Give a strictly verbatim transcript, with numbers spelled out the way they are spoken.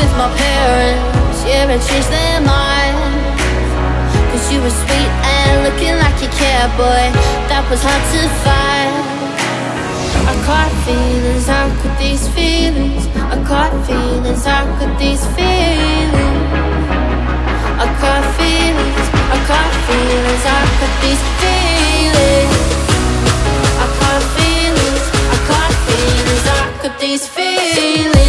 with my parents, yeah, I changed their mind. Cause you were sweet and looking like you cared, boy, that was hard to find. I caught feelings, how could these feelings? I caught feelings, how could these feelings? I caught feelings, I caught feelings, how could these feelings? I caught feelings, I caught feelings, how could these feelings?